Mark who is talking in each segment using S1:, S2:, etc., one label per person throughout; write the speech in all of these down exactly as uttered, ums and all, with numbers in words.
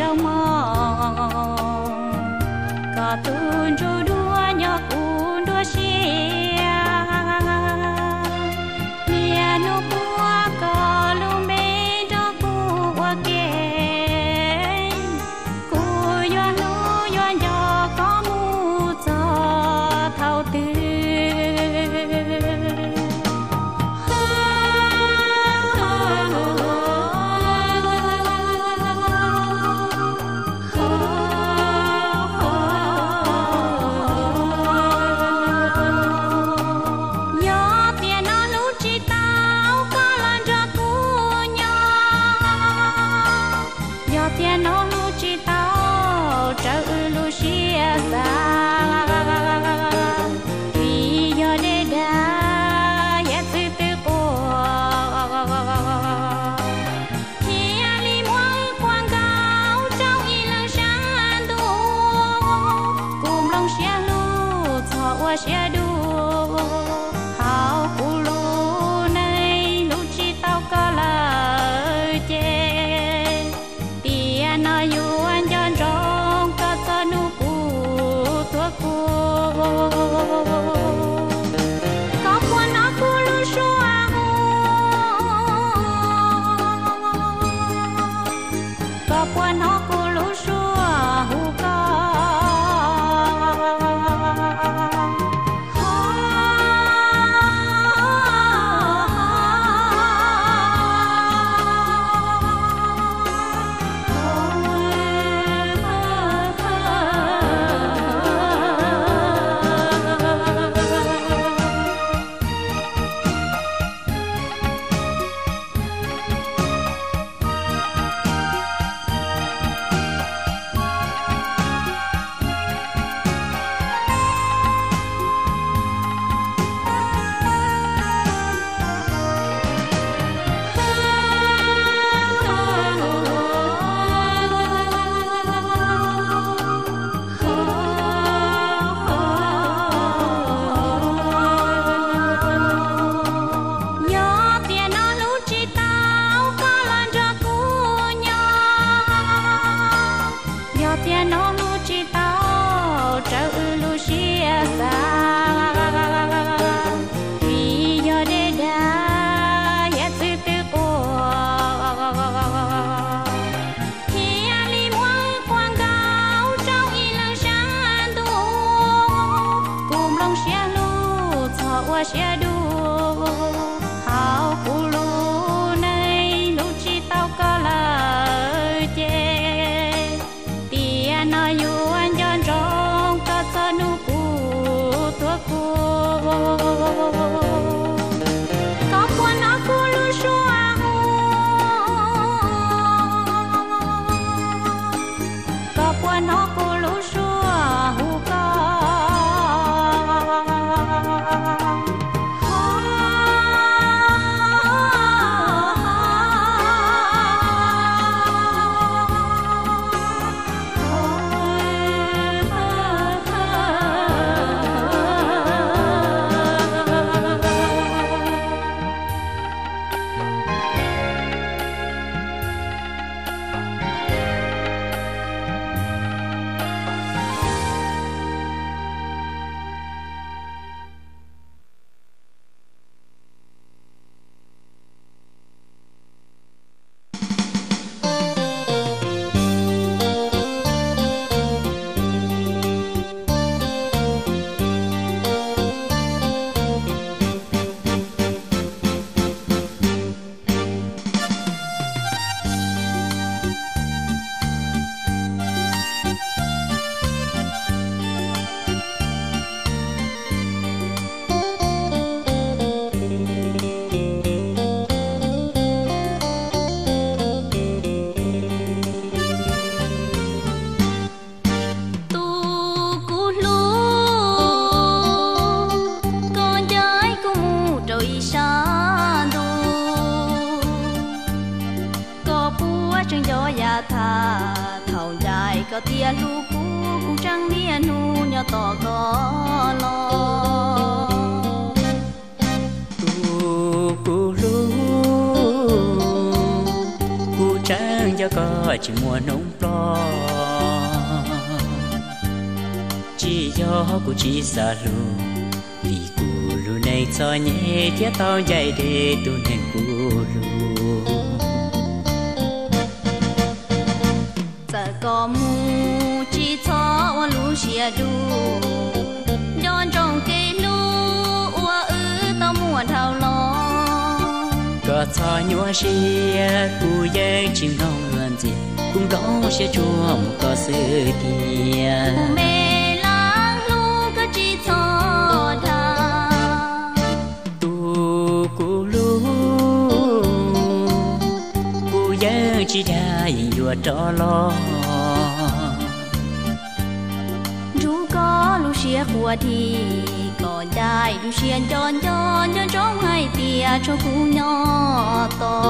S1: rau mò cả tuôn trôi đua nhỏ cuốn đua xia mía nô qua cả lùm bê đó qua kề cô yo lú yo yo có mu cho thâu tư
S2: có tia lu cú cũng trăng nia nu nhỏ tỏ có lo
S3: tu cú lu cú trăng cho có chỉ mùa nông plo chỉ do cô chỉ xa lu vì cô lu này cho nhẹ tiếc tao dạy để tu nên cô lu
S2: giờ có mu chỉ cho wa lu xia du don trong cây lu wa ư tao mua thao lo
S3: có cho nhua xia cô dạy chim nông luôn gì cũng đó sẽ chua một có sự kia
S2: mẹ lang lu có chỉ cho thà
S3: tu cô lu cô dạy chỉ dạy vừa cho lo
S2: 如果路些过题ก็ได้ดูเชียนจอนจอนจอนจงให้เตียชกูยอต่อ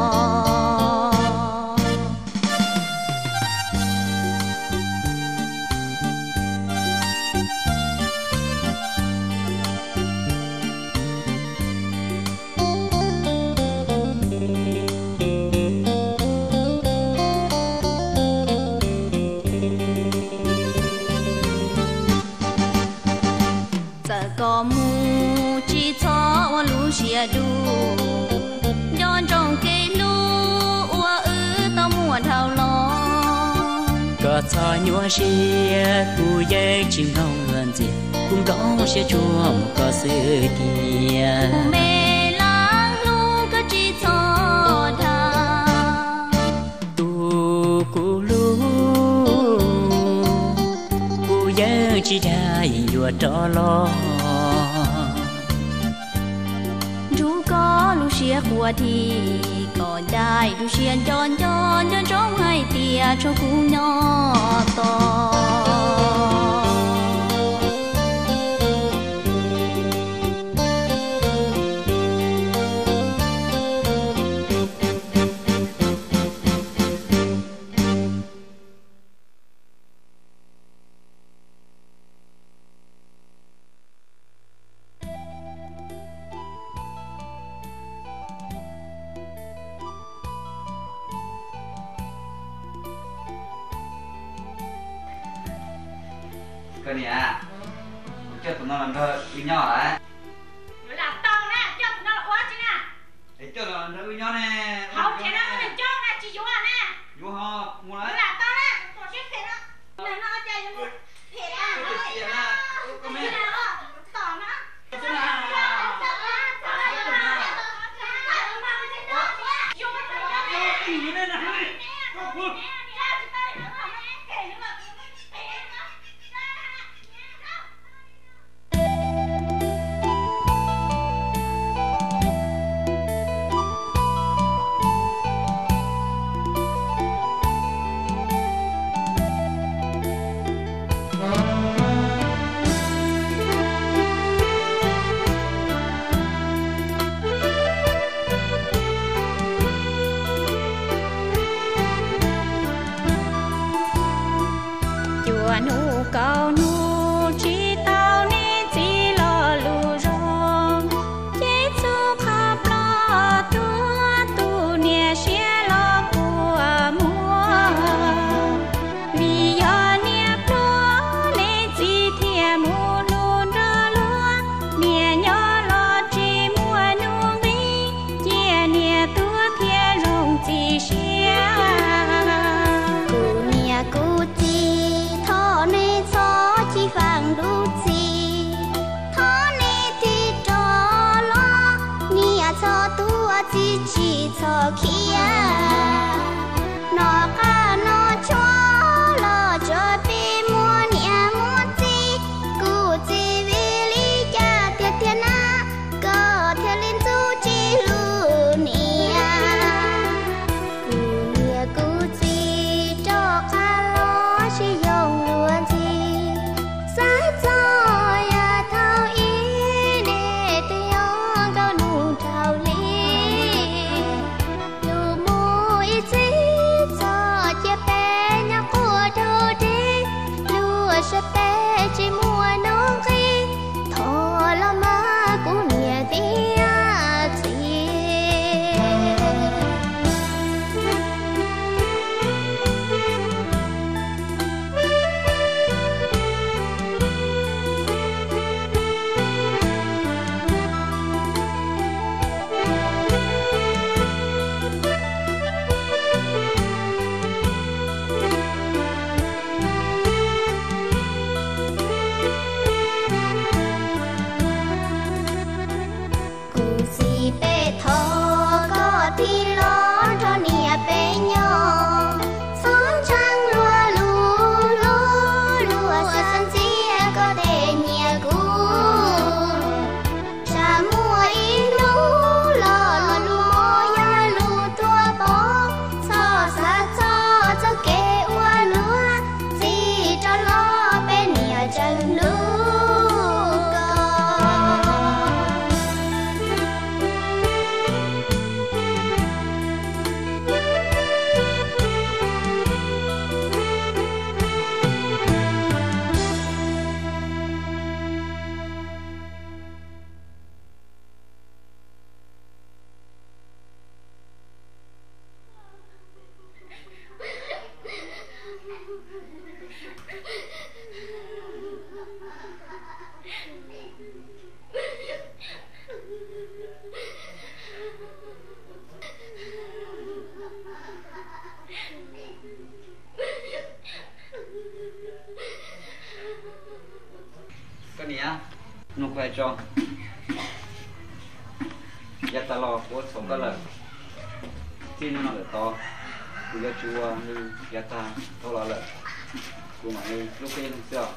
S2: có mu chỉ cho wa lu xia du don trong cây lu wa ư tao mua thao lo
S3: có cho nhua xia cô dạy chim nông luôn gì cũng đó sẽ chua một có sự kia
S2: mẹ lang lu có chỉ cho thà
S3: tu cô lu cô dạy chỉ dạy vừa cho lo
S2: 如果路些过题ก็ได้ดูเชียนจอนจอนจอนจงให้เตียชกูยอต่อ
S4: cái này chết tụi nó làm thơ uy nhỏ đấy
S1: làm tao nè chết tụi nó là quá chứ nè
S4: để cho nó làm thơ uy nhỏ nè
S1: không thì nó mình cho nè chỉ vô à nè
S4: vô ho mua đấy
S1: làm tao nè tổ chức thiệt á này nó chơi cho mình thiệt á
S4: thiệt á có mấy
S1: tao nó
S4: thế nào
S1: nu cao nu chỉ tao nên chỉ lo lu rong chế su khắp lo tua tu nia xia lo của mua vì do nia lúa nên chỉ thiê mu luôn ra lúa nia nhỏ lo chỉ mua nu vi chia nia tua thiê rong chỉ xia
S2: cu nia cu chỉ phang đu
S4: cái này nụ quay cho giờ ta lo của sống cái làที่นู่นเลยต่อกูจะชัวนี่ยาตาเท่าไรเลยกูมานี่ลูกเป็นเสื้อ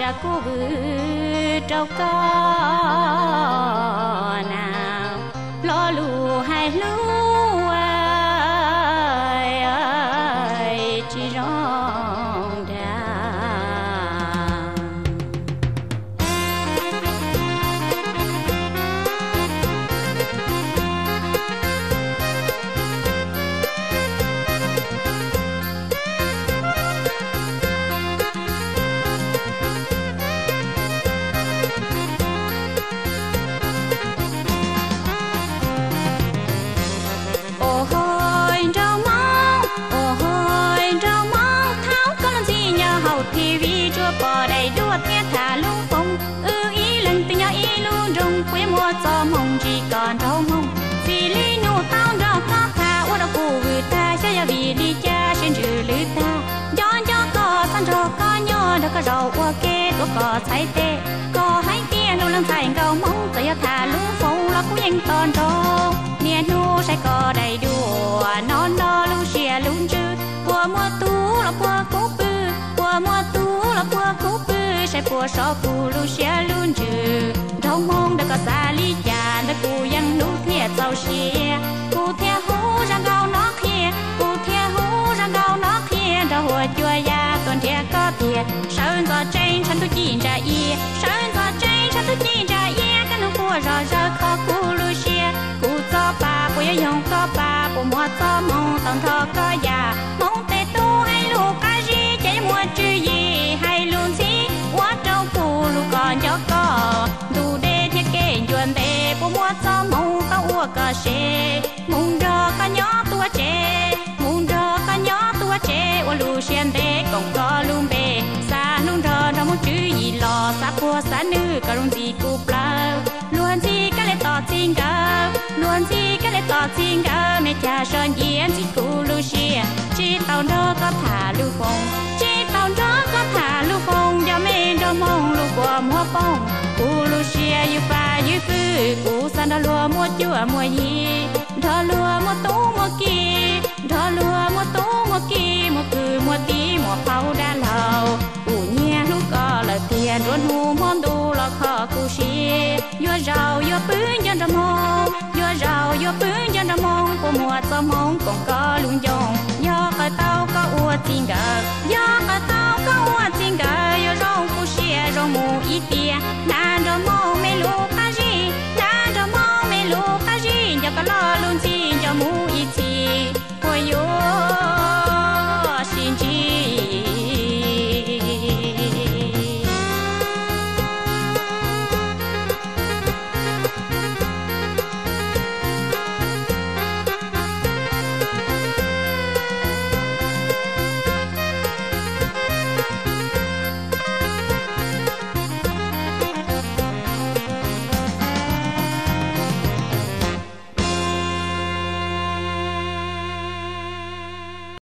S1: cha cô vư trâu có nào lo lù hai lú ai chỉ rong đà bỏ đầy đua nghe thả lũ phong ư ý lần tình nhau ý luôn rung quê mua cho mong chỉ còn trâu mong vì lý nụ tao đó có thả qua đâu cụ người ta sẽ giờ vì đi cha xin trừ lư ta gió gió có san trò có nhớ đã có rau qua kê có có thấy tê có hay kia nụ lần thành cầu mong tự do thả lũ phong là cũng nhanh toàn trâu nè nụ sẽ có đầy đùa non đó lũ xìa luôn chứ qua mua tú là qua cố bư qua mua tú là qua cố bư sẽ qua so cụ lũ xìa luôn chứ đâu mong đã có xa ly già đã cụ yang lũ thiệt giàu xìa cụ thiệt hú ra gạo nó kia cụ thiệt hú ra gạo nó kia đã hùa chua ya còn thiệt có thiệt sơn gió tranh chân tôi chỉ ra y sơn gió tranh chân tôi chỉ ra y cái nó qua rõ rõ khó cụ lũ xìa cụ cho bà cụ ya dùng có bà cụ mua cho mong tầm thọ có già mong tê tu hay lũ cá gì chạy mua chữ gì hay luôn gì quá trâu cụ lũ còn cho có đủ để thiết kế chuẩn bề cụ mua cho mong tao ua cà xê mong đo có nhỏ tua trẻ mong đo có nhỏ tua trẻ ua lũ xiên bề còn có luôn bề xa nung đo nó muốn chữ gì lò xa cua xa nữ cả luôn gì cụ plau luôn gì cái lệ tỏ chính cao luôn gì cái lệ tỏ chính cao mẹ cha sơn yên chỉ cụ lũ xìa chỉ tàu đó có thả lũ phong chỉ tàu đó có thả lũ phong cho mẹ cho mong lũ qua mua phong cụ lũ xìa như pha như phư cụ san đó lúa mua chua mua gì đó lúa mua tú mua kỳ đó lúa mua tú mua kỳ mua cừ mua tí mua phao đa lầu cụ nhẹ lũ có là tiền ruột hù món đủ là khó cụ xìa vừa giàu vừa bướng dân ra mong vừa giàu vừa bướng dân ra mong của mua cho mong còn có luôn